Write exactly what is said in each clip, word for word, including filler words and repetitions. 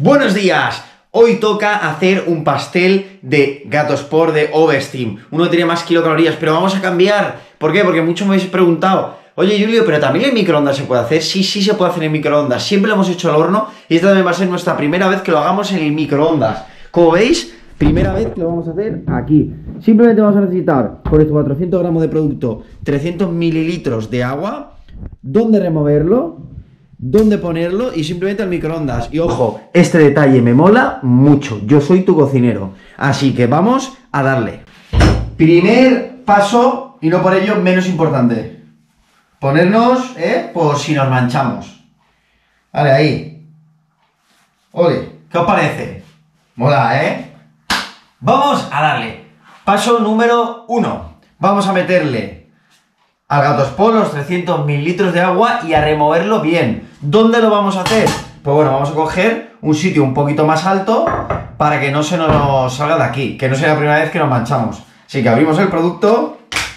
Buenos días, hoy toca hacer un pastel de Gato Sport de Oversteam. Uno tiene más kilocalorías, pero vamos a cambiar. ¿Por qué? Porque muchos me habéis preguntado: oye Julio, ¿pero también en microondas se puede hacer? Sí, sí se puede hacer en microondas. Siempre lo hemos hecho al horno y esta también va a ser nuestra primera vez que lo hagamos en el microondas. Como veis, primera vez que lo vamos a hacer aquí. Simplemente vamos a necesitar, por estos cuatrocientos gramos de producto, trescientos mililitros de agua. ¿Dónde removerlo? ¿Dónde ponerlo? Y simplemente al microondas. Y ojo, este detalle me mola mucho. Yo soy tu cocinero. Así que vamos a darle. Primer paso, y no por ello menos importante. Ponernos, ¿eh? Por si nos manchamos. Vale, ahí. Ole, ¿qué os parece? Mola, ¿eh? Vamos a darle. Paso número uno. Vamos a meterle al Gato Sport los trescientos mililitros de agua y a removerlo bien. ¿Dónde lo vamos a hacer? Pues bueno, vamos a coger un sitio un poquito más alto para que no se nos salga de aquí, que no sea la primera vez que nos manchamos. Así que abrimos el producto.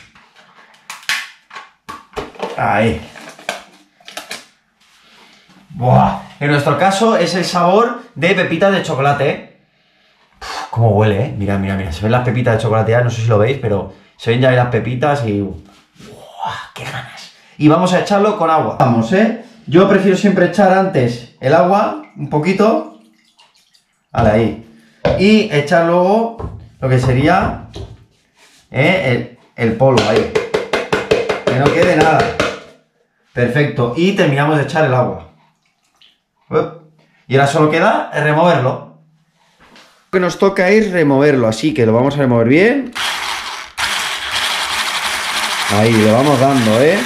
Ahí. Buah. En nuestro caso es el sabor de pepitas de chocolate. Uf, cómo huele, ¿eh? Mira, mira, mira. Se ven las pepitas de chocolate ya, no sé si lo veis, pero se ven ya ahí las pepitas y... ¡qué ganas! Y vamos a echarlo con agua. Vamos, ¿eh? Yo prefiero siempre echar antes el agua, un poquito. Vale, ahí. Y echar luego lo que sería ¿eh? el, el polvo, ahí. Que no quede nada. Perfecto. Y terminamos de echar el agua. Y ahora solo queda removerlo. Lo que nos toca es removerlo, así que lo vamos a remover bien. Ahí, lo vamos dando, ¿eh?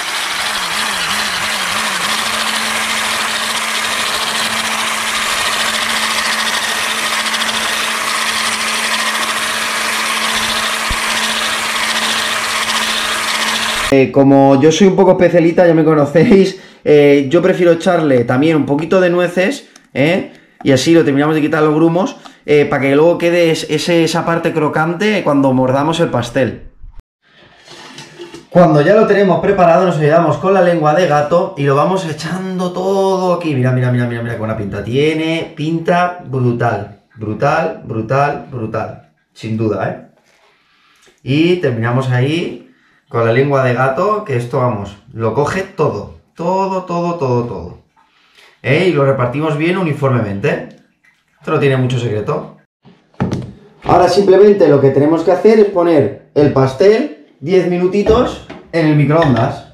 Eh, como yo soy un poco especialita, ya me conocéis, eh, yo prefiero echarle también un poquito de nueces, ¿eh? Y así lo terminamos de quitar los grumos, eh, para que luego quede ese, esa parte crocante cuando mordamos el pastel. Cuando ya lo tenemos preparado, nos ayudamos con la lengua de gato y lo vamos echando todo aquí. Mira, mira, mira, mira, mira qué buena pinta tiene. Pinta brutal, brutal, brutal, brutal. Sin duda, ¿eh? Y terminamos ahí con la lengua de gato, que esto, vamos, lo coge todo. Todo, todo, todo, todo. ¿Eh? Y lo repartimos bien uniformemente. Esto no tiene mucho secreto. Ahora simplemente lo que tenemos que hacer es poner el pastel diez minutitos en el microondas.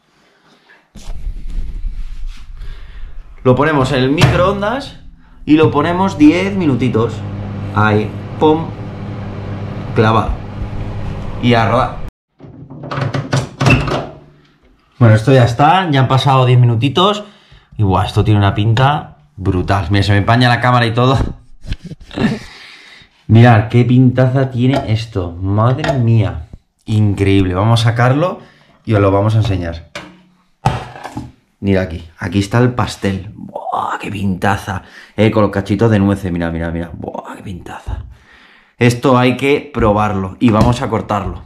Lo ponemos en el microondas y lo ponemos diez minutitos. Ahí, pum, clavado. Y a rodar. Bueno, esto ya está, ya han pasado diez minutitos. Y guau, esto tiene una pinta brutal. Mira, se me empaña la cámara y todo. Mirad qué pintaza tiene esto. Madre mía. Increíble, vamos a sacarlo y os lo vamos a enseñar. Mira aquí, aquí está el pastel. ¡Buah, qué pintaza! Eh, con los cachitos de nueces, mira, mira, mira. ¡Buah, qué pintaza! Esto hay que probarlo y vamos a cortarlo.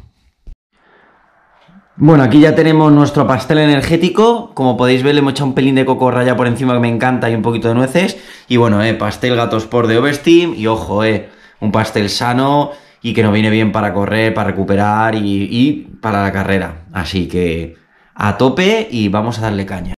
Bueno, aquí ya tenemos nuestro pastel energético. Como podéis ver, le hemos echado un pelín de coco rallado por encima que me encanta y un poquito de nueces. Y bueno, eh, pastel Gato Sport de Oversteam. Y ojo, eh, un pastel sano y que nos viene bien para correr, para recuperar y, y para la carrera. Así que a tope y vamos a darle caña.